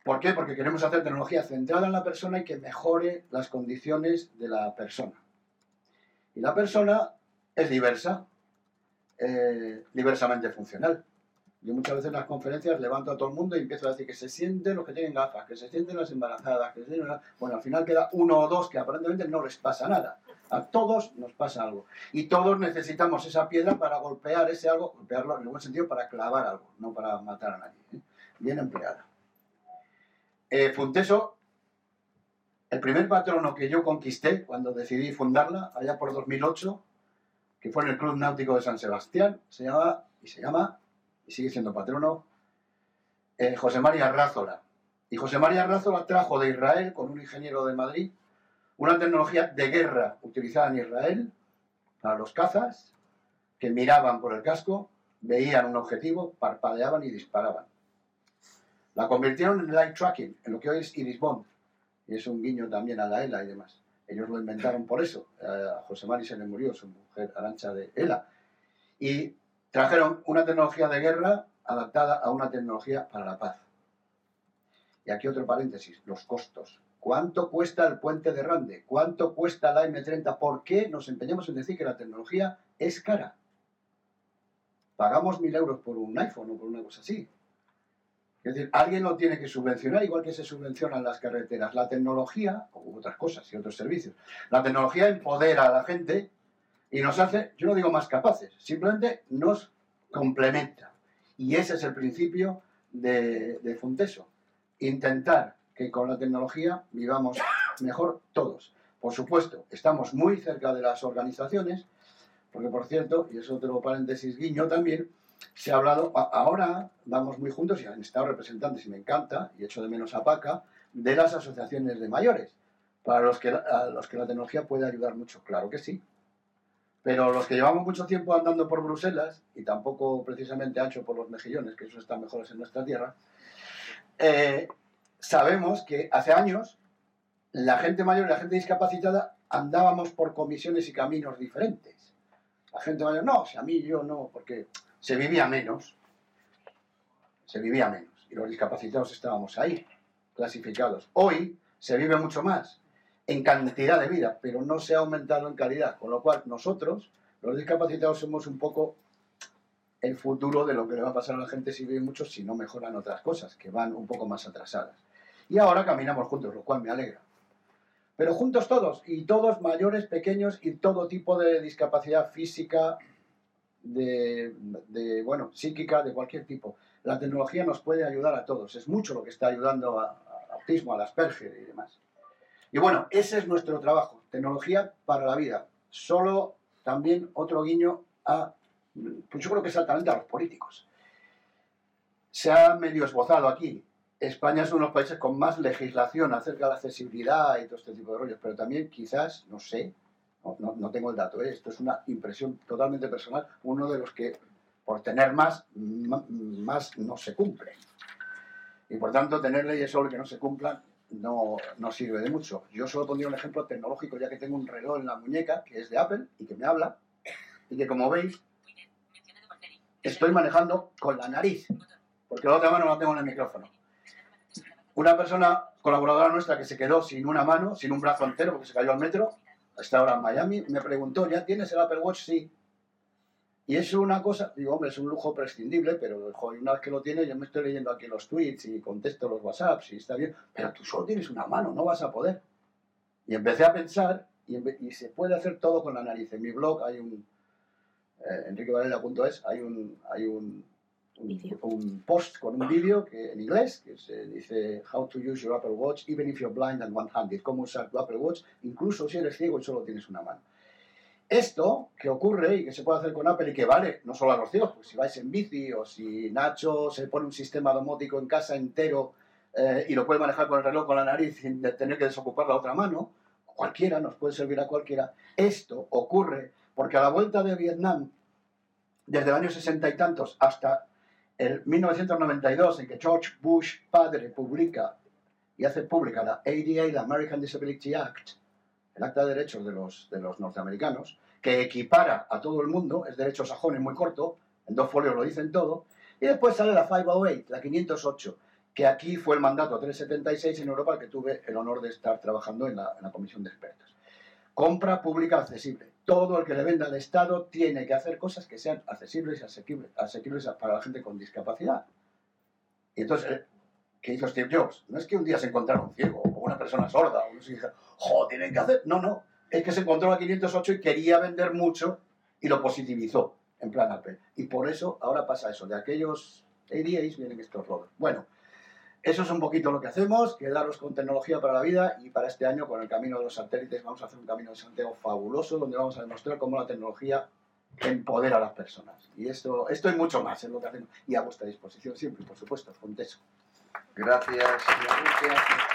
¿Por qué? Porque queremos hacer tecnología centrada en la persona y que mejore las condiciones de la persona. Y la persona es diversa, diversamente funcional. Yo muchas veces en las conferencias levanto a todo el mundo y empiezo a decir que se sienten los que tienen gafas, que se sienten las embarazadas, que se sienten... Bueno, al final queda uno o dos que aparentemente no les pasa nada. A todos nos pasa algo. Y todos necesitamos esa piedra para golpear ese algo, golpearlo en el buen sentido, para clavar algo, no para matar a nadie. Bien empleada. Funteso, el primer patrono que yo conquisté cuando decidí fundarla, allá por 2008, que fue en el Club Náutico de San Sebastián, se llama, y sigue siendo patrono, José María Rázola. Y José María Rázola trajo de Israel, con un ingeniero de Madrid, una tecnología de guerra utilizada en Israel para los cazas, que miraban por el casco, veían un objetivo, parpadeaban y disparaban. La convirtieron en el eye tracking, en lo que hoy es Iris Bond, y es un guiño también a la ELA y demás. Ellos lo inventaron por eso. A José María se le murió su mujer Arantxa de ELA. Y trajeron una tecnología de guerra adaptada a una tecnología para la paz. Y aquí otro paréntesis, los costos. ¿Cuánto cuesta el puente de Rande? ¿Cuánto cuesta la M30? ¿Por qué nos empeñamos en decir que la tecnología es cara? Pagamos 1.000 euros por un iPhone o por una cosa así. Es decir, alguien lo tiene que subvencionar, igual que se subvencionan las carreteras. La tecnología, o otras cosas y otros servicios, la tecnología empodera a la gente y nos hace, yo no digo más capaces, simplemente nos complementa. Y ese es el principio de Funteso. Intentar que con la tecnología vivamos mejor todos. Por supuesto, estamos muy cerca de las organizaciones, porque por cierto, y es otro paréntesis guiño también, se ha hablado, ahora vamos muy juntos y han estado representantes, y me encanta, y echo de menos a Paca, de las asociaciones de mayores, para a los que la tecnología puede ayudar mucho, claro que sí. Pero los que llevamos mucho tiempo andando por Bruselas, y tampoco precisamente ancho por los mejillones, que esos están mejores en nuestra tierra, sabemos que hace años la gente mayor y la gente discapacitada andábamos por comisiones y caminos diferentes. La gente mayor, no, si a mí yo no, porque se vivía menos. Y los discapacitados estábamos ahí, clasificados. Hoy se vive mucho más, en cantidad de vida, pero no se ha aumentado en calidad. Con lo cual, nosotros, los discapacitados, somos un poco el futuro de lo que le va a pasar a la gente si vive mucho, si no mejoran otras cosas, que van un poco más atrasadas. Y ahora caminamos juntos, lo cual me alegra. Pero juntos todos, y todos mayores, pequeños, y todo tipo de discapacidad física, psíquica, de cualquier tipo. La tecnología nos puede ayudar a todos. Es mucho lo que está ayudando a autismo, al Asperger y demás. Y bueno, ese es nuestro trabajo, tecnología para la vida. Solo también otro guiño a, pues yo creo que exactamente a los políticos. Se ha medio esbozado aquí. España es uno de los países con más legislación acerca de la accesibilidad y todo este tipo de rollos, pero también quizás, no sé, no tengo el dato, esto es una impresión totalmente personal, uno de los que, por tener más no se cumplen. Y por tanto, tener leyes solo que no se cumplan no sirve de mucho. Yo solo pondría un ejemplo tecnológico, ya que tengo un reloj en la muñeca, que es de Apple, y que me habla, y que como veis, estoy manejando con la nariz, porque la otra mano no la tengo en el micrófono. Una persona colaboradora nuestra que se quedó sin una mano, sin un brazo entero, porque se cayó al metro, está ahora en Miami, me preguntó, ¿ya tienes el Apple Watch? Sí. Y es una cosa, digo, hombre, es un lujo prescindible, pero joder, una vez que lo tienes, yo me estoy leyendo aquí los tweets y contesto los WhatsApps y está bien, pero tú solo tienes una mano, no vas a poder. Y empecé a pensar, y se puede hacer todo con la nariz. En mi blog hay un, enriquevarela.es, hay un post con un vídeo que en inglés que se dice How to use your Apple Watch even if you're blind and one-handed, cómo usar tu Apple Watch incluso si eres ciego y solo tienes una mano. Esto que ocurre y que se puede hacer con Apple y que vale no solo a los ciegos, pues si vais en bici o si Nacho se pone un sistema domótico en casa entero y lo puede manejar con el reloj con la nariz sin tener que desocupar la otra mano, cualquiera, nos puede servir a cualquiera. Esto ocurre porque a la vuelta de Vietnam, desde el año 60 y tantos hasta el 1992, en que George Bush padre publica y hace pública la ADA, la American Disability Act, el acta de derechos de los norteamericanos, que equipara a todo el mundo, es derecho sajón, es muy corto, en 2 folios lo dicen todo, y después sale la 508, la 508, que aquí fue el mandato 376 en Europa, que tuve el honor de estar trabajando en la comisión de expertos. Compra pública accesible. Todo el que le venda al Estado tiene que hacer cosas que sean accesibles y asequibles para la gente con discapacidad. Y entonces, ¿qué hizo Steve Jobs? No es que un día se encontrara un ciego o una persona sorda, o no sé, ¡jo, tienen que hacer! No. Es que se encontró a 508 y quería vender mucho y lo positivizó en plan Apple. Y por eso ahora pasa eso. De aquellos ADAs vienen estos rodos. Bueno, eso es un poquito lo que hacemos, quedaros con tecnología para la vida, y para este año con el Camino de los Satélites vamos a hacer un Camino de Santiago fabuloso donde vamos a demostrar cómo la tecnología empodera a las personas. Y esto y mucho más es lo que hacemos. Y a vuestra disposición siempre, por supuesto, Fonteso. Gracias.